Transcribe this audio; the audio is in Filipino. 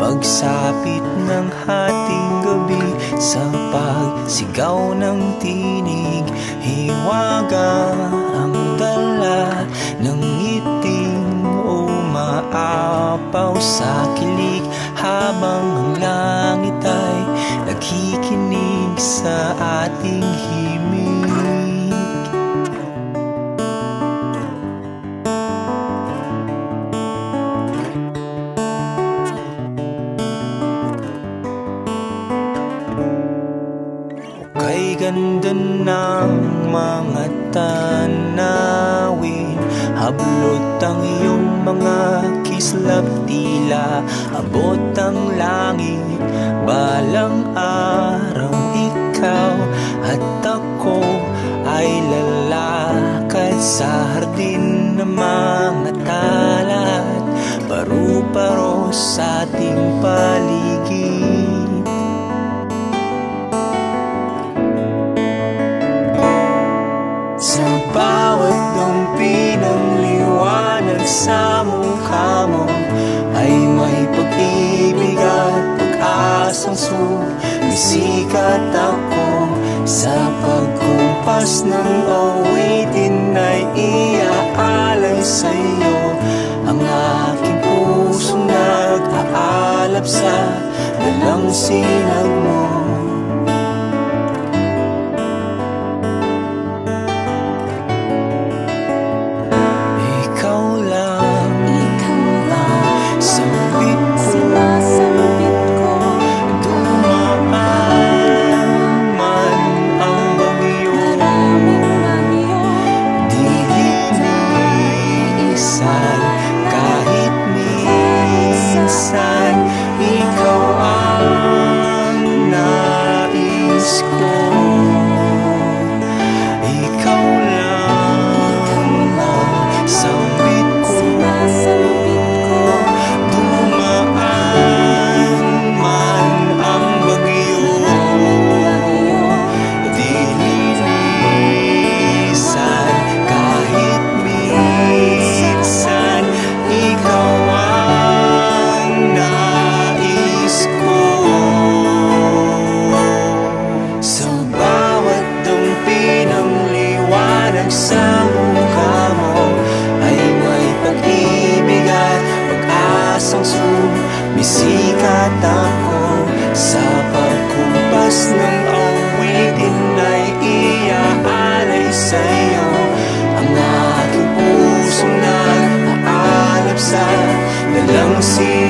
pagsapit ng hating gabi, sa pagsigaw ng tinig, hiwaga ang dala ng ngiting umaapaw sa kilig, habang ang langit ay nakikinig sa ating himig. Kay ganda ng mga tanawin, hablot ang iyong mga kislap, tila abot ang langit. Balang araw ikaw at ako ay lalakad sa hardin ng mga tala at paru-paro sa ating paligid. Sa bawat dumpi ng liwanag sa mukha mo ay may pag-ibig at pag-asang sumisikat ako. Sa pagkumpas ng awitin ay iaalay sa iyo ang aking pusong nag-aalap sa dalang sinag mo. Sa mukha mo ay may pag-ibig at pag-asang sumisikat ako. Sa pagkumpas ng awitin ay iaalay sa iyo ang aking pusong nag-aalap sa dalang